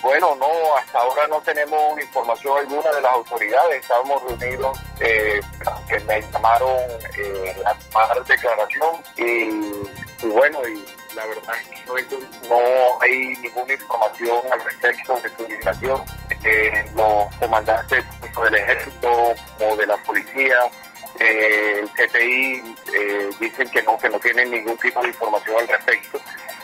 bueno, no, hasta ahora no tenemos información alguna de las autoridades. Estábamos reunidos, que me llamaron a tomar declaración y bueno, y la verdad es que no hay ninguna información al respecto de su ubicación. Los comandantes del ejército o de la policía, el CTI, dicen que no tienen ningún tipo de información al respecto.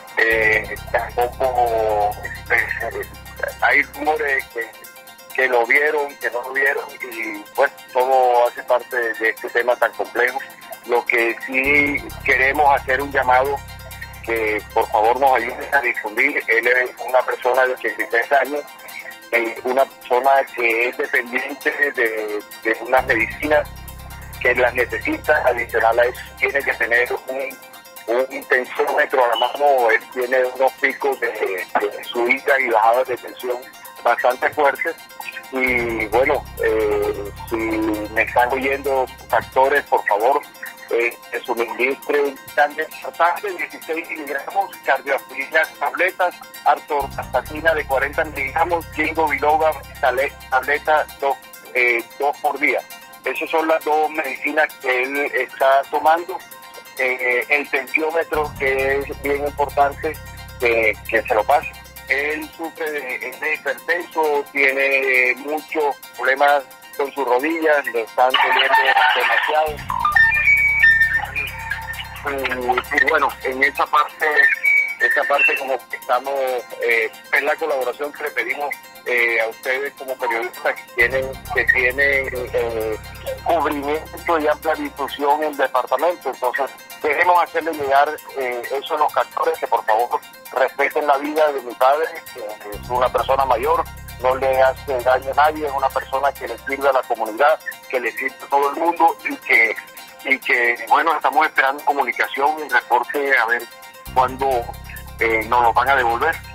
Tampoco hay rumores que lo vieron, que no lo vieron, y pues todo hace parte de este tema tan complejo. Lo que sí queremos hacer un llamado, que por favor nos ayuden a difundir. Él es una persona de 83 años, una persona que es dependiente de unas medicinas, que las necesita. Adicional a eso, tiene que tener un tensiómetro a la mano. Él tiene unos picos de subidas y bajadas de tensión bastante fuertes. Y bueno, si me están oyendo factores, por favor, suministren también 16 miligramos, cardioaspirina, tabletas, atorvastatina de 40 miligramos, ginkgo biloba, tableta 2 por día. Esas son las dos medicinas que él está tomando. El tensiómetro, que es bien importante que se lo pase. Él sufre de hipertenso, tiene muchos problemas con sus rodillas, le están doliendo demasiado. Y bueno, en esa parte como que estamos, es la colaboración que le pedimos a ustedes como periodistas que tienen cubrimiento y amplia difusión en el departamento. Entonces queremos hacerle llegar eso a los captores, que por favor respeten la vida de mi padre, que es una persona mayor, no le hace daño a nadie, es una persona que le sirve a la comunidad, que le sirve a todo el mundo, y que bueno, estamos esperando comunicación y reporte a ver cuándo nos lo van a devolver.